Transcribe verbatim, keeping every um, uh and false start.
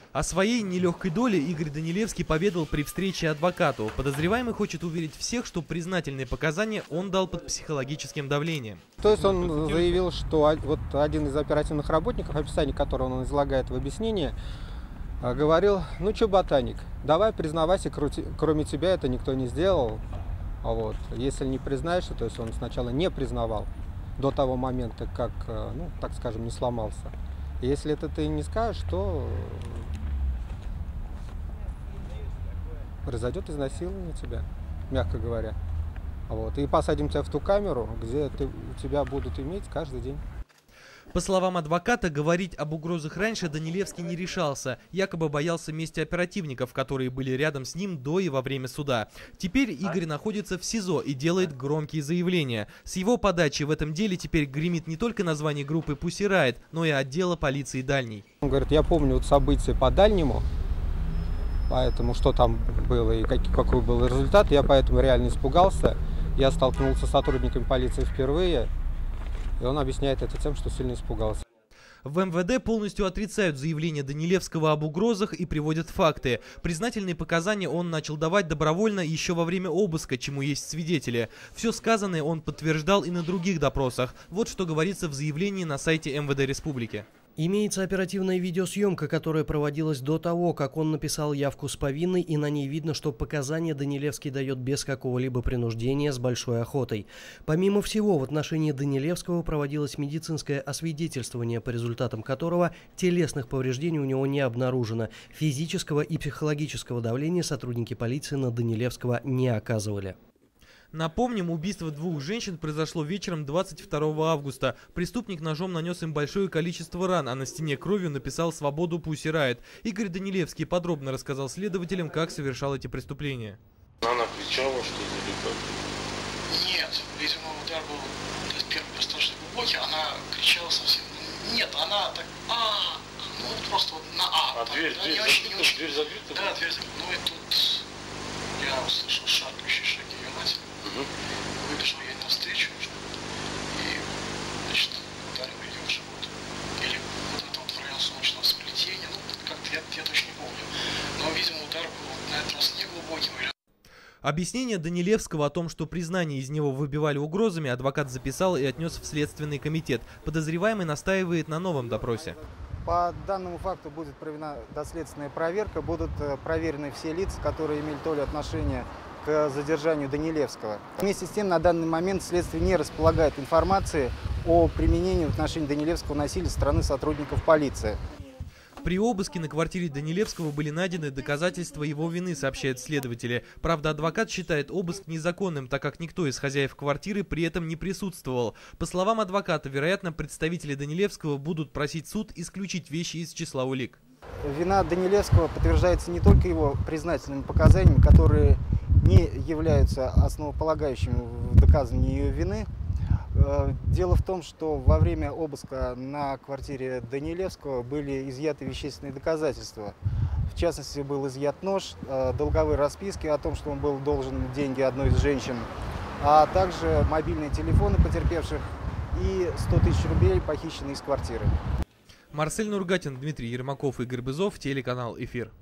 О своей нелегкой доле Игорь Данилевский поведал при встрече адвокату. Подозреваемый хочет уверить всех, что признательные показания он дал под психологическим давлением. То есть он заявил, что вот один из оперативных работников, описание которого он излагает в объяснении, говорил: ну что, ботаник, давай признавайся, кроме тебя это никто не сделал. А вот если не признаешься, то есть он сначала не признавал до того момента, как, ну, так скажем, не сломался. И если это ты не скажешь, то произойдет изнасилование тебя, мягко говоря. Вот. И посадим тебя в ту камеру, где ты, тебя будут иметь каждый день. По словам адвоката, говорить об угрозах раньше Данилевский не решался, якобы боялся мести оперативников, которые были рядом с ним до и во время суда. Теперь Игорь находится в СИЗО и делает громкие заявления. С его подачи в этом деле теперь гремит не только название группы Pussy Riot, но и отдела полиции Дальний. Он говорит: я помню вот события по Дальнему, поэтому что там было и какой, какой был результат, я поэтому реально испугался. Я столкнулся с сотрудниками полиции впервые. И он объясняет это тем, что сильно испугался. В эм вэ дэ полностью отрицают заявление Данилевского об угрозах и приводят факты. Признательные показания он начал давать добровольно еще во время обыска, чему есть свидетели. Все сказанное он подтверждал и на других допросах. Вот что говорится в заявлении на сайте эм вэ дэ Республики. Имеется оперативная видеосъемка, которая проводилась до того, как он написал явку с повинной, и на ней видно, что показания Данилевский дает без какого-либо принуждения, с большой охотой. Помимо всего, в отношении Данилевского проводилось медицинское освидетельствование, по результатам которого телесных повреждений у него не обнаружено. Физического и психологического давления сотрудники полиции на Данилевского не оказывали. Напомним, убийство двух женщин произошло вечером двадцать второго августа. Преступник ножом нанес им большое количество ран, а на стене кровью написал «Свободу Pussy Riot». Игорь Данилевский подробно рассказал следователям, как совершал эти преступления. Она кричала, что ли, как? Нет, видимо, удар был, то есть первый достаточно глубокий, она кричала совсем. Нет, она так, а, ну просто вот на а. А так, дверь, да, дверь, не закрыта, очень, не очень. дверь закрыта? Да, дверь закрыта. Ну и тут я услышал шаркающие шаги ее матери. Угу. Выбежал ей навстречу и, значит, ударил ее в живот. Или вот это вот в район солнечного сплетения, ну, как-то я, я точно не помню. Но, видимо, удар был на этот раз не глубоким. Объяснение Данилевского о том, что признание из него выбивали угрозами, адвокат записал и отнес в Следственный комитет. Подозреваемый настаивает на новом допросе. По данному факту будет проведена доследственная проверка, будут проверены все лица, которые имели то ли отношение к задержанию Данилевского. Вместе с тем, на данный момент следствие не располагает информацией о применении в отношении Данилевского насилия со стороны сотрудников полиции. При обыске на квартире Данилевского были найдены доказательства его вины, сообщают следователи. Правда, адвокат считает обыск незаконным, так как никто из хозяев квартиры при этом не присутствовал. По словам адвоката, вероятно, представители Данилевского будут просить суд исключить вещи из числа улик. Вина Данилевского подтверждается не только его признательными показаниями, которые не являются основополагающими в доказывании ее вины. Дело в том, что во время обыска на квартире Данилевского были изъяты вещественные доказательства. В частности, был изъят нож, долговые расписки о том, что он был должен деньги одной из женщин, а также мобильные телефоны потерпевших и сто тысяч рублей, похищенные из квартиры. Марсель Нургатин, Дмитрий Ермаков, Игорь Бызов, телеканал «Эфир».